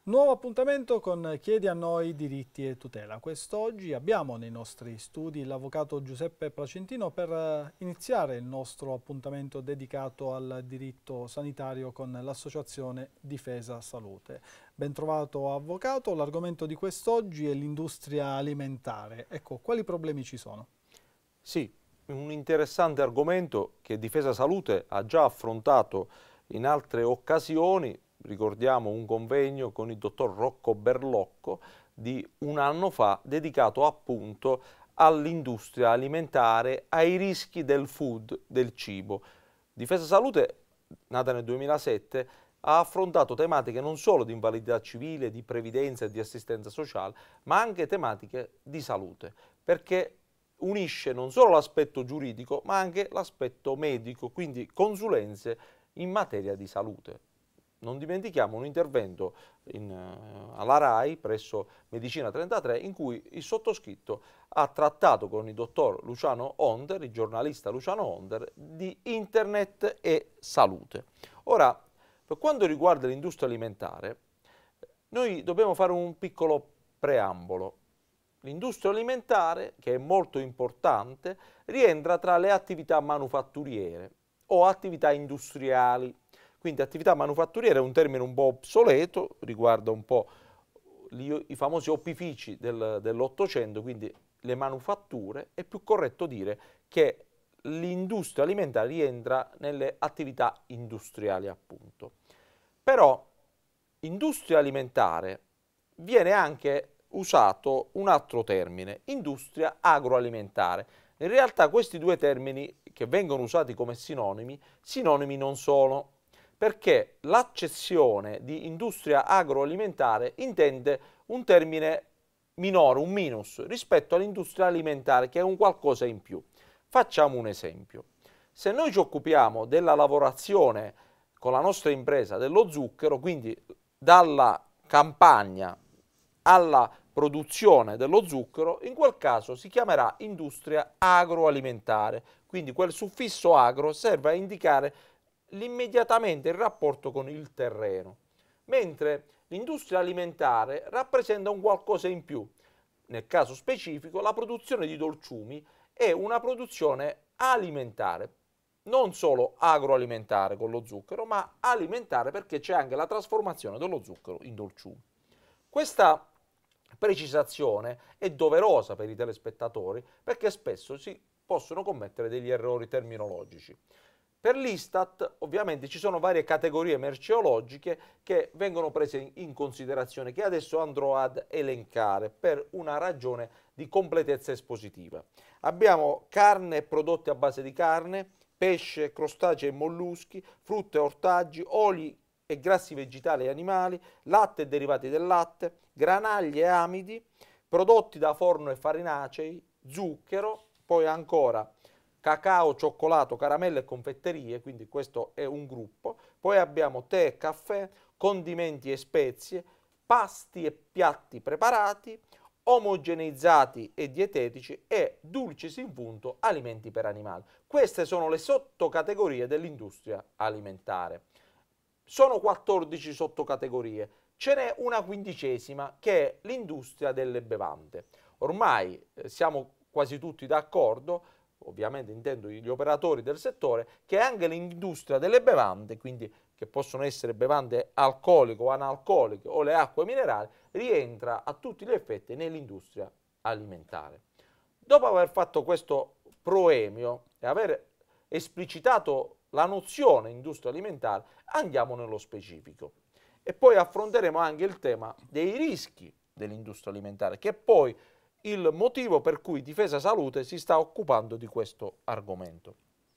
Nuovo appuntamento con Chiedi a noi diritti e tutela. Quest'oggi abbiamo nei nostri studi l'avvocato Giuseppe Placentino per iniziare il nostro appuntamento dedicato al diritto sanitario con l'associazione Difesa Salute. Bentrovato avvocato, l'argomento di quest'oggi è l'industria alimentare. Ecco, quali problemi ci sono? Sì, un interessante argomento che Difesa Salute ha già affrontato in altre occasioni. Ricordiamo un convegno con il dottor Rocco Berlocco di un anno fa dedicato appunto all'industria alimentare, ai rischi del food, del cibo. Difesa Salute, nata nel 2007, ha affrontato tematiche non solo di invalidità civile, di previdenza e di assistenza sociale, ma anche tematiche di salute, perché unisce non solo l'aspetto giuridico, ma anche l'aspetto medico, quindi consulenze in materia di salute. Non dimentichiamo un intervento alla RAI presso Medicina 33 in cui il sottoscritto ha trattato con il dottor Luciano Onder, il giornalista Luciano Onder, di internet e salute. Ora, per quanto riguarda l'industria alimentare, noi dobbiamo fare un piccolo preambolo. L'industria alimentare, che è molto importante, rientra tra le attività manufatturiere o attività industriali. Quindi attività manufatturiera è un termine un po' obsoleto, riguarda un po' i famosi opifici dell'Ottocento, quindi le manufatture. È più corretto dire che l'industria alimentare rientra nelle attività industriali, appunto. Però industria alimentare viene anche usato un altro termine, industria agroalimentare. In realtà questi due termini che vengono usati come sinonimi non sono, perché l'accezione di industria agroalimentare intende un termine minore, un minus, rispetto all'industria alimentare, che è un qualcosa in più. Facciamo un esempio. Se noi ci occupiamo della lavorazione con la nostra impresa dello zucchero, quindi dalla campagna alla produzione dello zucchero, in quel caso si chiamerà industria agroalimentare, quindi quel suffisso agro serve a indicare immediatamente il rapporto con il terreno, mentre l'industria alimentare rappresenta un qualcosa in più. Nel caso specifico, la produzione di dolciumi è una produzione alimentare, non solo agroalimentare con lo zucchero, ma alimentare, perché c'è anche la trasformazione dello zucchero in dolciumi. Questa precisazione è doverosa per i telespettatori perché spesso si possono commettere degli errori terminologici. Per l'Istat ovviamente ci sono varie categorie merceologiche che vengono prese in considerazione, che adesso andrò ad elencare per una ragione di completezza espositiva. Abbiamo carne e prodotti a base di carne, pesce, crostacei e molluschi, frutta e ortaggi, oli e grassi vegetali e animali, latte e derivati del latte, granaglie e amidi, prodotti da forno e farinacei, zucchero, poi ancora cacao, cioccolato, caramelle e confetterie, quindi questo è un gruppo. Poi abbiamo tè e caffè, condimenti e spezie, pasti e piatti preparati, omogeneizzati e dietetici e dulcis in punto, alimenti per animali. Queste sono le sottocategorie dell'industria alimentare. Sono 14 sottocategorie, ce n'è una quindicesima che è l'industria delle bevande. Ormai siamo quasi tutti d'accordo, ovviamente intendo gli operatori del settore, che anche l'industria delle bevande, quindi che possono essere bevande alcoliche o analcoliche o le acque minerali, rientra a tutti gli effetti nell'industria alimentare. Dopo aver fatto questo proemio e aver esplicitato la nozione industria alimentare, andiamo nello specifico e poi affronteremo anche il tema dei rischi dell'industria alimentare, che è poi il motivo per cui Difesa Salute si sta occupando di questo argomento.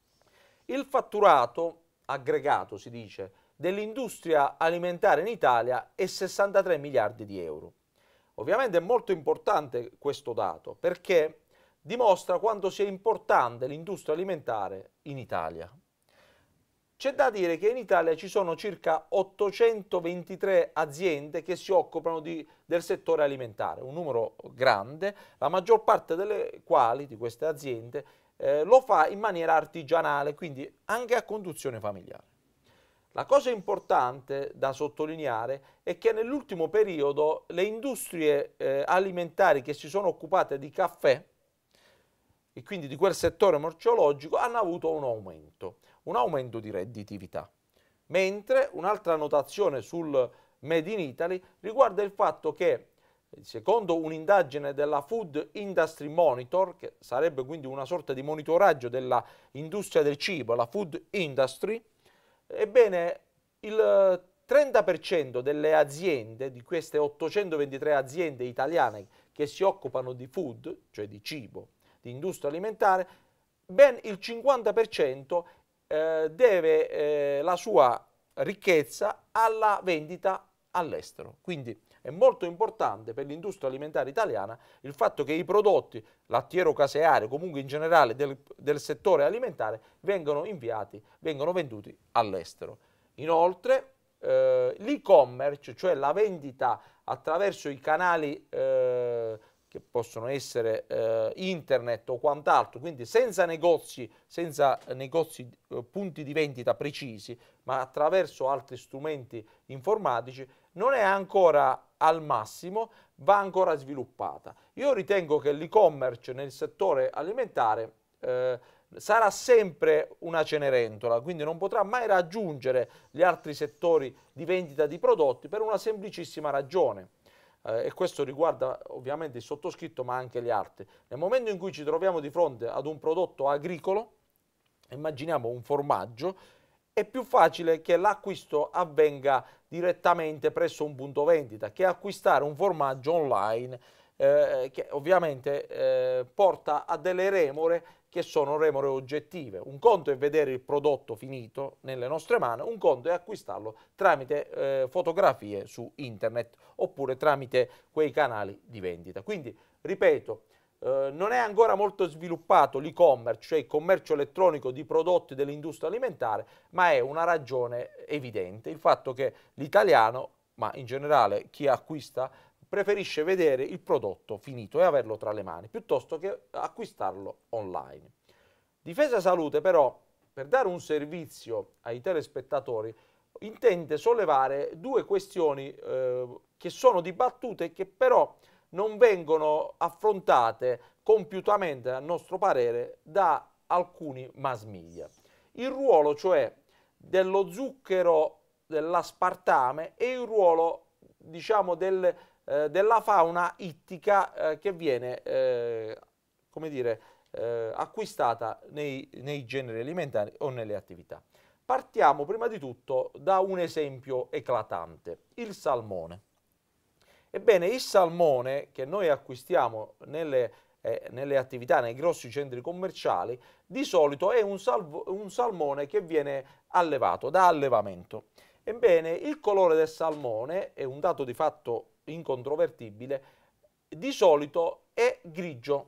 Il fatturato aggregato, si dice, dell'industria alimentare in Italia è 63 miliardi di euro. Ovviamente è molto importante questo dato perché dimostra quanto sia importante l'industria alimentare in Italia. C'è da dire che in Italia ci sono circa 823 aziende che si occupano del settore alimentare, un numero grande, la maggior parte delle quali, di queste aziende, lo fa in maniera artigianale, quindi anche a conduzione familiare. La cosa importante da sottolineare è che nell'ultimo periodo le industrie alimentari che si sono occupate di caffè e quindi di quel settore merceologico hanno avuto un aumento di redditività. Mentre un'altra notazione sul Made in Italy riguarda il fatto che, secondo un'indagine della Food Industry Monitor, che sarebbe quindi una sorta di monitoraggio dell'industria del cibo, la food industry, ebbene il 30% delle aziende, di queste 823 aziende italiane che si occupano di food, cioè di cibo, di industria alimentare, ben il 50% deve la sua ricchezza alla vendita all'estero. Quindi è molto importante per l'industria alimentare italiana il fatto che i prodotti lattiero-caseario, comunque in generale del settore alimentare, vengono venduti all'estero. Inoltre l'e-commerce, cioè la vendita attraverso i canali che possono essere internet o quant'altro, quindi senza negozi punti di vendita precisi, ma attraverso altri strumenti informatici, non è ancora al massimo, va ancora sviluppata. Io ritengo che l'e-commerce nel settore alimentare sarà sempre una Cenerentola, quindi non potrà mai raggiungere gli altri settori di vendita di prodotti per una semplicissima ragione. E questo riguarda ovviamente il sottoscritto ma anche gli altri. Nel momento in cui ci troviamo di fronte ad un prodotto agricolo, immaginiamo un formaggio, è più facile che l'acquisto avvenga direttamente presso un punto vendita che acquistare un formaggio online che ovviamente porta a delle remore che sono remore oggettive. Un conto è vedere il prodotto finito nelle nostre mani, un conto è acquistarlo tramite fotografie su internet oppure tramite quei canali di vendita. Quindi, ripeto, non è ancora molto sviluppato l'e-commerce, cioè il commercio elettronico di prodotti dell'industria alimentare, ma è una ragione evidente, il fatto che l'italiano, ma in generale chi acquista, preferisce vedere il prodotto finito e averlo tra le mani, piuttosto che acquistarlo online. Difesa Salute però, per dare un servizio ai telespettatori, intende sollevare due questioni che sono dibattute e che però non vengono affrontate compiutamente, a nostro parere, da alcuni mass media. Il ruolo, cioè, dello zucchero, dell'aspartame e il ruolo, diciamo, della fauna ittica che viene, come dire, acquistata nei generi alimentari o nelle attività. Partiamo prima di tutto da un esempio eclatante, il salmone. Ebbene, il salmone che noi acquistiamo nelle attività, nei grossi centri commerciali, di solito è un salmone che viene allevato, da allevamento. Ebbene, il colore del salmone, è un dato di fatto incontrovertibile, di solito è grigio.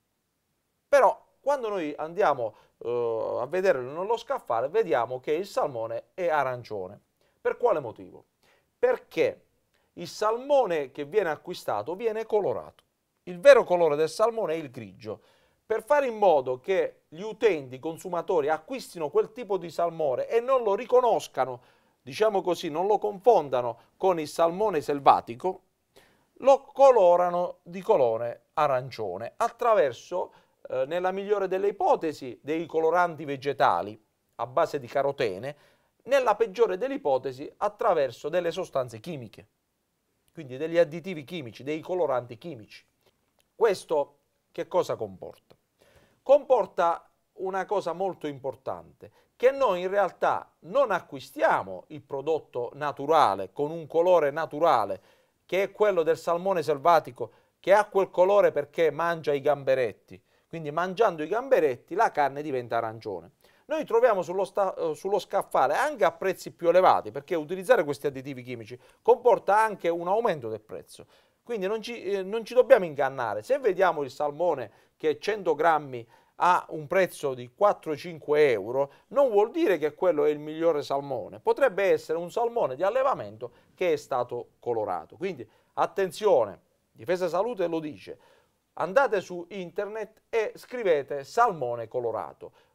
Però quando noi andiamo a vederlo nello scaffale, vediamo che il salmone è arancione. Per quale motivo? Perché il salmone che viene acquistato viene colorato. Il vero colore del salmone è il grigio. Per fare in modo che gli utenti, i consumatori, acquistino quel tipo di salmone e non lo riconoscano, diciamo così, non lo confondano con il salmone selvatico, lo colorano di colore arancione attraverso, nella migliore delle ipotesi, dei coloranti vegetali a base di carotene, nella peggiore delle ipotesi attraverso delle sostanze chimiche, quindi degli additivi chimici, dei coloranti chimici. Questo che cosa comporta? Comporta una cosa molto importante, che noi in realtà non acquistiamo il prodotto naturale con un colore naturale, che è quello del salmone selvatico, che ha quel colore perché mangia i gamberetti. Quindi mangiando i gamberetti la carne diventa arancione. Noi troviamo sullo scaffale anche a prezzi più elevati, perché utilizzare questi additivi chimici comporta anche un aumento del prezzo. Quindi non ci dobbiamo ingannare. Se vediamo il salmone che 100 grammi ha un prezzo di 4-5 euro, non vuol dire che quello è il migliore salmone. Potrebbe essere un salmone di allevamento che è stato colorato. Quindi attenzione, Difesa Salute lo dice. Andate su internet e scrivete salmone colorato.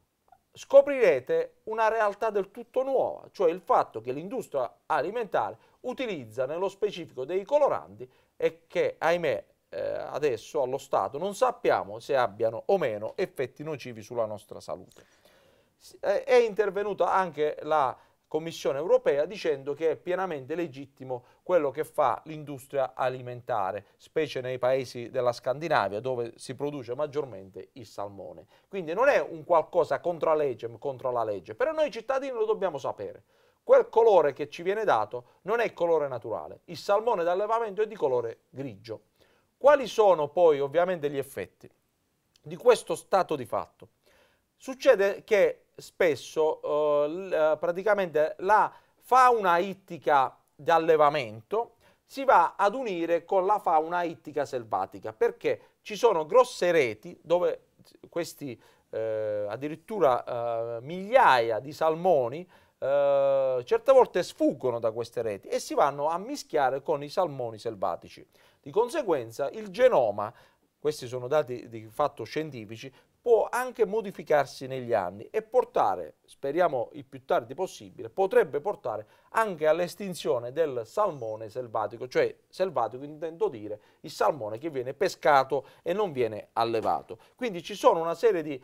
scoprirete una realtà del tutto nuova, cioè il fatto che l'industria alimentare utilizza nello specifico dei coloranti e che, ahimè, adesso allo stato non sappiamo se abbiano o meno effetti nocivi sulla nostra salute. È intervenuta anche la Commissione europea dicendo che è pienamente legittimo quello che fa l'industria alimentare, specie nei paesi della Scandinavia dove si produce maggiormente il salmone. Quindi non è un qualcosa contro la legge, però noi cittadini lo dobbiamo sapere. Quel colore che ci viene dato non è il colore naturale, il salmone d'allevamento è di colore grigio. Quali sono poi ovviamente gli effetti di questo stato di fatto? Succede che spesso praticamente la fauna ittica di allevamento si va ad unire con la fauna ittica selvatica perché ci sono grosse reti dove questi addirittura migliaia di salmoni certe volte sfuggono da queste reti e si vanno a mischiare con i salmoni selvatici. Di conseguenza il genoma, questi sono dati di fatto scientifici, può anche modificarsi negli anni e portare, speriamo il più tardi possibile, potrebbe portare anche all'estinzione del salmone selvatico, cioè selvatico intendo dire il salmone che viene pescato e non viene allevato. Quindi ci sono una serie di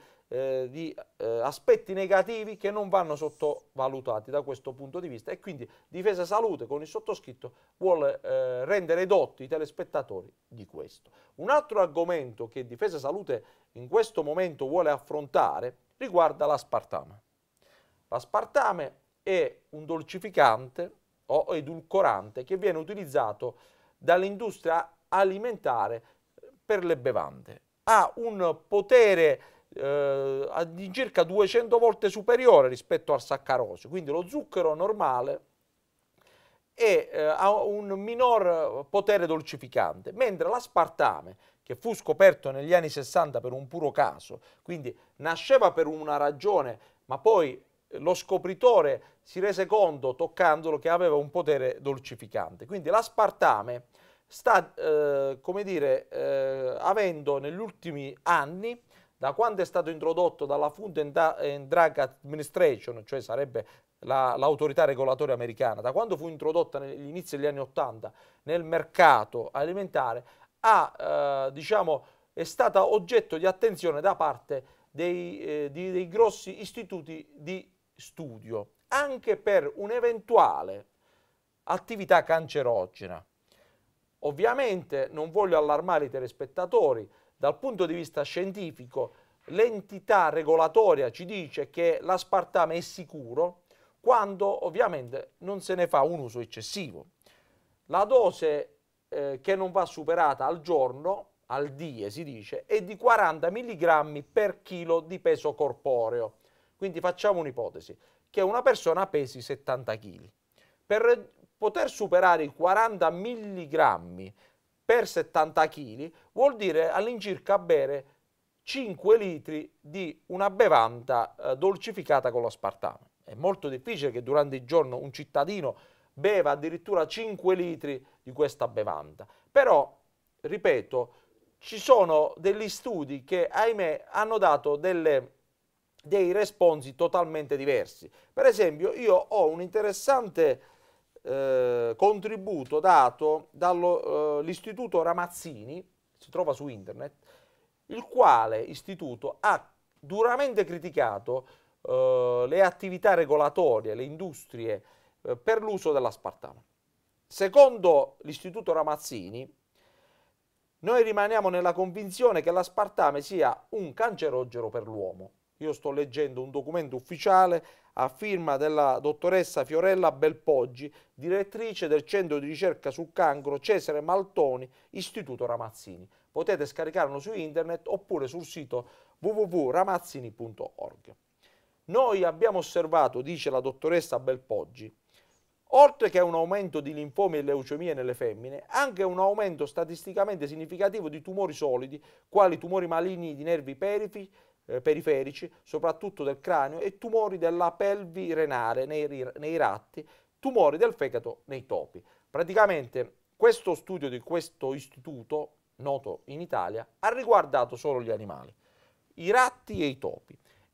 aspetti negativi che non vanno sottovalutati da questo punto di vista e quindi Difesa Salute con il sottoscritto vuole rendere edotti i telespettatori di questo. Un altro argomento che Difesa Salute in questo momento vuole affrontare riguarda l'aspartame. L'aspartame è un dolcificante o edulcorante che viene utilizzato dall'industria alimentare per le bevande. Ha un potere di circa 200 volte superiore rispetto al saccarosio, quindi lo zucchero normale ha un minor potere dolcificante, mentre l'aspartame, che fu scoperto negli anni 60 per un puro caso, quindi nasceva per una ragione, ma poi lo scopritore si rese conto, toccandolo, che aveva un potere dolcificante. Quindi l'aspartame sta, come dire, avendo negli ultimi anni, da quando è stato introdotto dalla Food and Drug Administration, cioè sarebbe l'autorità regolatoria americana, da quando fu introdotta negli inizi degli anni 80 nel mercato alimentare, diciamo, è stata oggetto di attenzione da parte dei grossi istituti di studio, anche per un'eventuale attività cancerogena. Ovviamente non voglio allarmare i telespettatori, dal punto di vista scientifico l'entità regolatoria ci dice che l'aspartame è sicuro quando ovviamente non se ne fa un uso eccessivo. La dose che non va superata al giorno, al die si dice, è di 40 mg per chilo di peso corporeo. Quindi facciamo un'ipotesi, che una persona pesi 70 kg. Per poter superare i 40 mg per 70 kg vuol dire all'incirca bere 5 litri di una bevanda dolcificata con l'aspartame. È molto difficile che durante il giorno un cittadino beva addirittura 5 litri di questa bevanda. Però, ripeto, ci sono degli studi che, ahimè, hanno dato dei responsi totalmente diversi. Per esempio, io ho un interessante contributo dato dall'Istituto Ramazzini, si trova su internet, il quale istituto ha duramente criticato le attività regolatorie, le industrie per l'uso dell'aspartame. Secondo l'Istituto Ramazzini, noi rimaniamo nella convinzione che l'aspartame sia un cancerogeno per l'uomo. Io sto leggendo un documento ufficiale a firma della dottoressa Fiorella Belpoggi, direttrice del Centro di Ricerca sul Cancro Cesare Maltoni, Istituto Ramazzini. Potete scaricarlo su internet oppure sul sito www.ramazzini.org. Noi abbiamo osservato, dice la dottoressa Belpoggi, oltre che un aumento di linfomi e leucemie nelle femmine, anche un aumento statisticamente significativo di tumori solidi, quali tumori maligni di nervi periferici, soprattutto del cranio, e tumori della pelvi renale nei ratti, tumori del fegato nei topi. Praticamente questo studio di questo istituto, noto in Italia, ha riguardato solo gli animali, i ratti e i topi.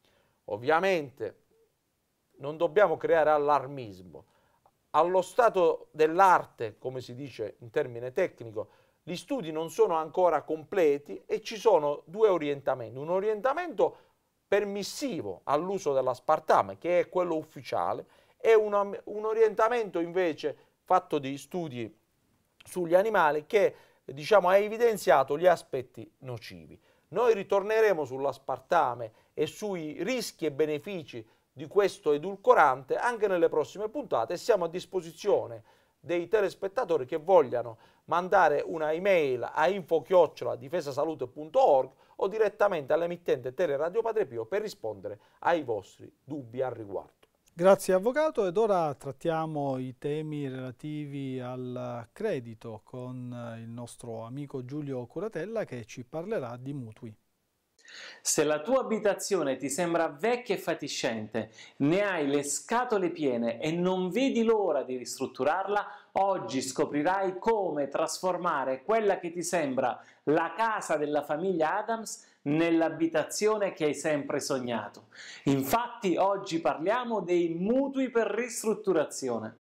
Ovviamente non dobbiamo creare allarmismo. Allo stato dell'arte, come si dice in termine tecnico, gli studi non sono ancora completi e ci sono due orientamenti. Un orientamento permissivo all'uso dell'aspartame, che è quello ufficiale, e un orientamento invece fatto di studi sugli animali che, diciamo, ha evidenziato gli aspetti nocivi. Noi ritorneremo sull'aspartame e sui rischi e benefici di questo edulcorante anche nelle prossime puntate e siamo a disposizione dei telespettatori che vogliano mandare una email a info@difesasalute.org o direttamente all'emittente Teleradio Padre Pio per rispondere ai vostri dubbi al riguardo. Grazie Avvocato, ed ora trattiamo i temi relativi al credito con il nostro amico Giulio Curatella, che ci parlerà di mutui. Se la tua abitazione ti sembra vecchia e fatiscente, ne hai le scatole piene e non vedi l'ora di ristrutturarla, oggi scoprirai come trasformare quella che ti sembra la casa della famiglia Adams nell'abitazione che hai sempre sognato. Infatti oggi parliamo dei mutui per ristrutturazione.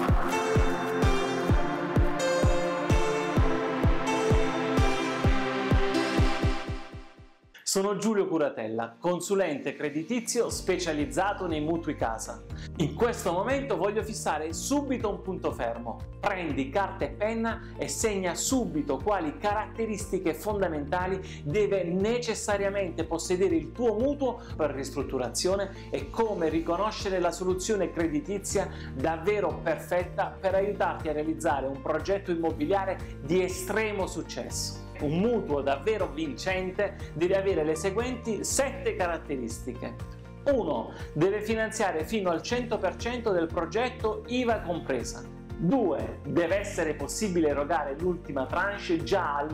Sono Giulio Curatella, consulente creditizio specializzato nei mutui casa. In questo momento voglio fissare subito un punto fermo. Prendi carta e penna e segna subito quali caratteristiche fondamentali deve necessariamente possedere il tuo mutuo per ristrutturazione e come riconoscere la soluzione creditizia davvero perfetta per aiutarti a realizzare un progetto immobiliare di estremo successo. Un mutuo davvero vincente deve avere le seguenti 7 caratteristiche. 1. Deve finanziare fino al 100% del progetto IVA compresa. 2. Deve essere possibile erogare l'ultima tranche già al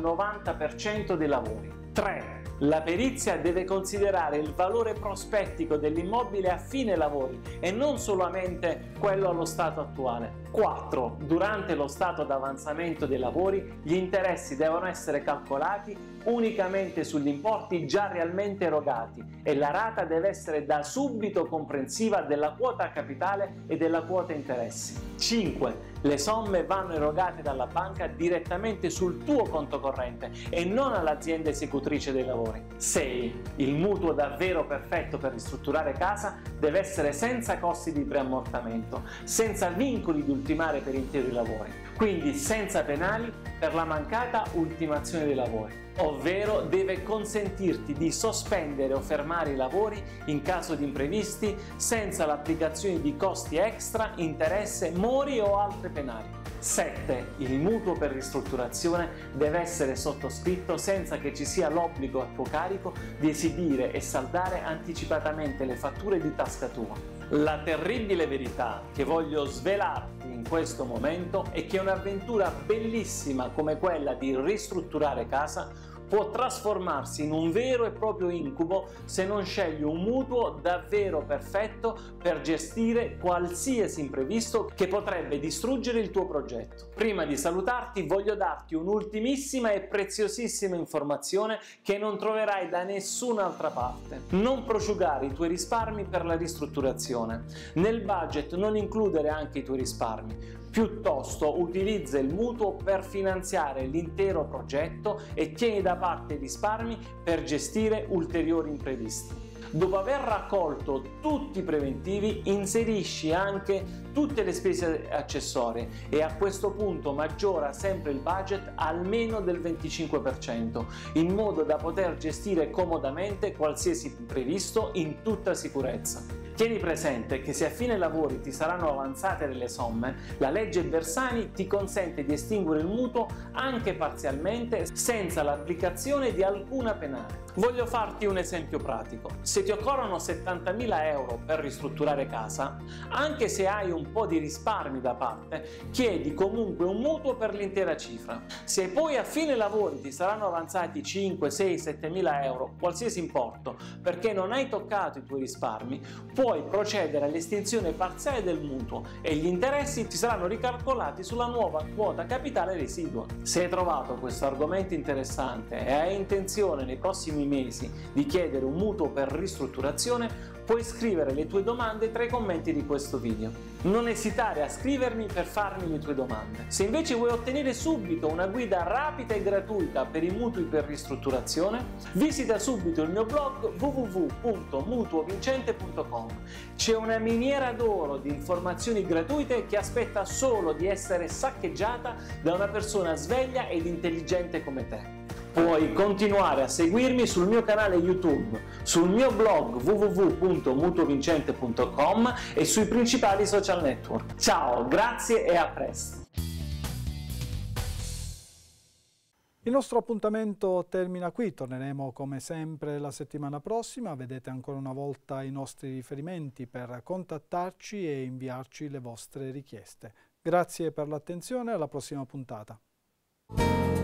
90% dei lavori. 3. La perizia deve considerare il valore prospettico dell'immobile a fine lavori e non solamente quello allo stato attuale. 4. Durante lo stato d'avanzamento dei lavori, gli interessi devono essere calcolati unicamente sugli importi già realmente erogati e la rata deve essere da subito comprensiva della quota capitale e della quota interessi. 5. Le somme vanno erogate dalla banca direttamente sul tuo conto corrente e non all'azienda esecutrice dei lavori. 6. Il mutuo davvero perfetto per ristrutturare casa deve essere senza costi di preammortamento, senza vincoli di ultimare per intero i lavori, quindi senza penali per la mancata ultimazione dei lavori, ovvero deve consentirti di sospendere o fermare i lavori in caso di imprevisti senza l'applicazione di costi extra, interesse, mori o altre penali. 7. Il mutuo per ristrutturazione deve essere sottoscritto senza che ci sia l'obbligo a tuo carico di esibire e saldare anticipatamente le fatture di tasca tua. La terribile verità che voglio svelarti in questo momento è che un'avventura bellissima come quella di ristrutturare casa può trasformarsi in un vero e proprio incubo se non scegli un mutuo davvero perfetto per gestire qualsiasi imprevisto che potrebbe distruggere il tuo progetto. Prima di salutarti voglio darti un'ultimissima e preziosissima informazione che non troverai da nessun'altra parte. Non prosciugare i tuoi risparmi per la ristrutturazione. Nel budget non includere anche i tuoi risparmi. Piuttosto utilizza il mutuo per finanziare l'intero progetto e tieni da parte i risparmi per gestire ulteriori imprevisti. Dopo aver raccolto tutti i preventivi, inserisci anche tutte le spese accessorie e a questo punto maggiora sempre il budget almeno del 25%, in modo da poter gestire comodamente qualsiasi imprevisto in tutta sicurezza. Tieni presente che se a fine lavori ti saranno avanzate delle somme, la legge Bersani ti consente di estinguere il mutuo anche parzialmente senza l'applicazione di alcuna penale. Voglio farti un esempio pratico. Se ti occorrono 70.000 euro per ristrutturare casa, anche se hai un po' di risparmi da parte, chiedi comunque un mutuo per l'intera cifra. Se poi a fine lavori ti saranno avanzati 5, 6, 7.000 euro, qualsiasi importo, perché non hai toccato i tuoi risparmi, puoi procedere all'estinzione parziale del mutuo e gli interessi ti saranno ricalcolati sulla nuova quota capitale residua. Se hai trovato questo argomento interessante e hai intenzione nei prossimi mesi di chiedere un mutuo per ristrutturazione, puoi scrivere le tue domande tra i commenti di questo video. Non esitare a scrivermi per farmi le tue domande. Se invece vuoi ottenere subito una guida rapida e gratuita per i mutui per ristrutturazione, visita subito il mio blog www.mutuovincente.com. C'è una miniera d'oro di informazioni gratuite che aspetta solo di essere saccheggiata da una persona sveglia ed intelligente come te. Puoi continuare a seguirmi sul mio canale YouTube, sul mio blog www.mutuovincente.com e sui principali social network. Ciao, grazie e a presto! Il nostro appuntamento termina qui, torneremo come sempre la settimana prossima. Vedete ancora una volta i nostri riferimenti per contattarci e inviarci le vostre richieste. Grazie per l'attenzione, alla prossima puntata.